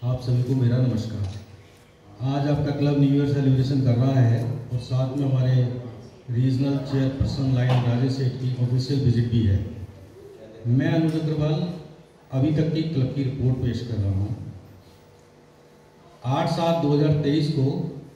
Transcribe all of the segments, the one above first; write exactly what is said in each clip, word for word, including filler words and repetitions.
आप सभी को मेरा नमस्कार। आज आपका क्लब न्यू ईयर सेलिब्रेशन कर रहा है और साथ में हमारे रीजनल चेयरपर्सन लाइन राजेश सेठ की ऑफिशियल विजिट भी है। मैं अनुज अग्रवाल अभी तक की क्लब की रिपोर्ट पेश कर रहा हूँ। आठ सात दो हज़ार तेईस को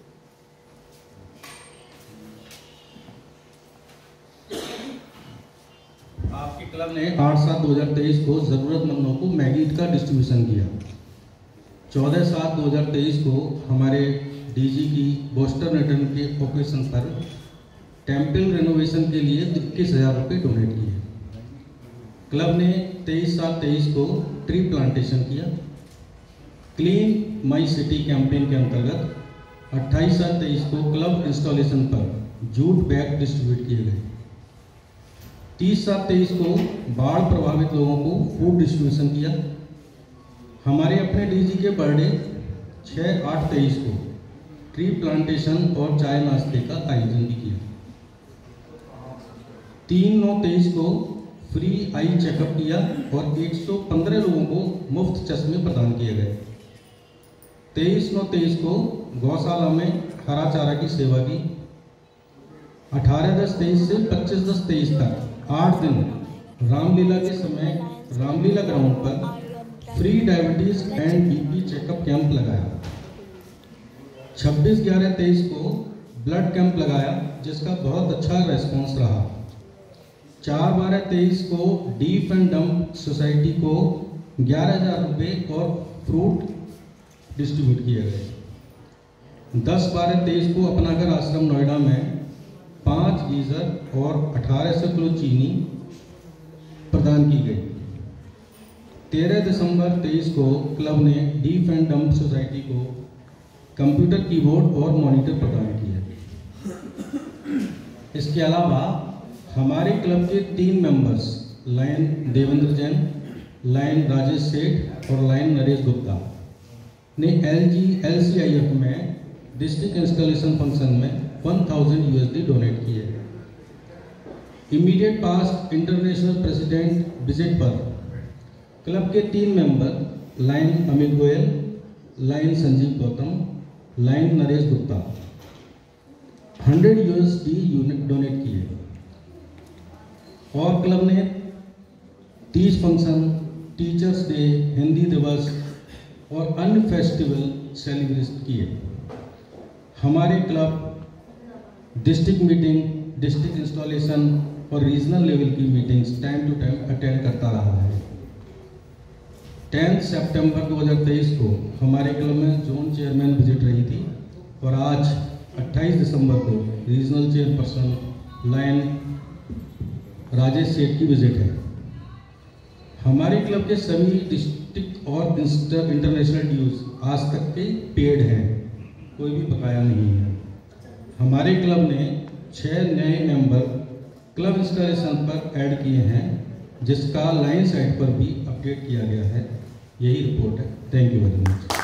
आपके क्लब ने आठ सात दो हज़ार तेईस को ज़रूरतमंदों को मैगी का डिस्ट्रीब्यूशन किया। चौदह सात दो हज़ार तेईस को हमारे डीजी की बोस्टन रिटर्न के ओकेशन पर टेम्पल रेनोवेशन के लिए इक्कीस हज़ार रुपये डोनेट किए। क्लब ने तेईस सात तेईस को ट्री प्लांटेशन किया। क्लीन माई सिटी कैंपेन के अंतर्गत अट्ठाईस सात तेईस को क्लब इंस्टॉलेशन पर जूट बैग डिस्ट्रीब्यूट किए गए। तीस सात तेईस को बाढ़ प्रभावित लोगों को फूड डिस्ट्रीब्यूशन किया। हमारे अपने डीजी के बर्थडे छः आठ तेईस को ट्री प्लांटेशन और चाय नाश्ते का आयोजन भी किया। तीन नौ तेईस को फ्री आई चेकअप किया और एक सौ पंद्रह लोगों को मुफ्त चश्मे प्रदान किए गए। तेईस नौ तेईस को गौशाला में हरा चारा की सेवा की। अठारह दस तेईस से पच्चीस दस तेईस तक आठ दिन रामलीला के समय रामलीला ग्राउंड पर free diabetes and BP checkup camp लगाया। छब्बीस ग्यारह तेईस को ब्लड कैंप लगाया जिसका बहुत अच्छा रेस्पॉन्स रहा। चार बारह तेईस को डीफ एंड डम्प सोसाइटी को ग्यारह हज़ार रुपये और फ्रूट डिस्ट्रीब्यूट किए गए। दस बारह तेईस को अपना घर आश्रम नोएडा में पाँच गीज़र और अठारह सौ किलो चीनी प्रदान की गई। तेरह दिसंबर तेईस को क्लब ने डीफ एंड डम्प सोसाइटी को कंप्यूटर कीबोर्ड और मॉनिटर प्रदान किया। इसके अलावा हमारे क्लब के तीन members Lion Devendra Jain, Lion Rajesh Seth और लाइन नरेश गुप्ता ने L G L C I F में डिस्ट्रिक्ट इंस्टॉलेशन फंक्शन में वन थाउजेंड यूएसडी डोनेट किए। Immediate past international president visit पर क्लब के तीन member Lion Amit Goyal, Lion Sanjeev Gautam, Lion Naresh Gupta hundred USD unit donate किए और क्लब ने तीस फंक्शन, टीचर्स डे, हिंदी दिवस और अन्य फेस्टिवल सेलिब्रेट किए। हमारे club district meeting, district installation और रीजनल लेवल की meetings time to time attend करता रहा है। टेंथ सितंबर दो हज़ार तेईस को हमारे क्लब में जोन चेयरमैन विजिट रही थी और आज अट्ठाईस दिसंबर को रीजनल चेयरपर्सन लाइन राजेश सेठ की विजिट है। हमारे क्लब के सभी डिस्ट्रिक्ट और इंटरनेशनल ड्यूज आज तक के पेड हैं, कोई भी बकाया नहीं है। हमारे क्लब ने छः नए मेंबर क्लब इंस्टॉलेशन पर ऐड किए हैं जिसका लाइन साइट पर भी अपडेट किया गया है। यही रिपोर्ट है। Thank you very much.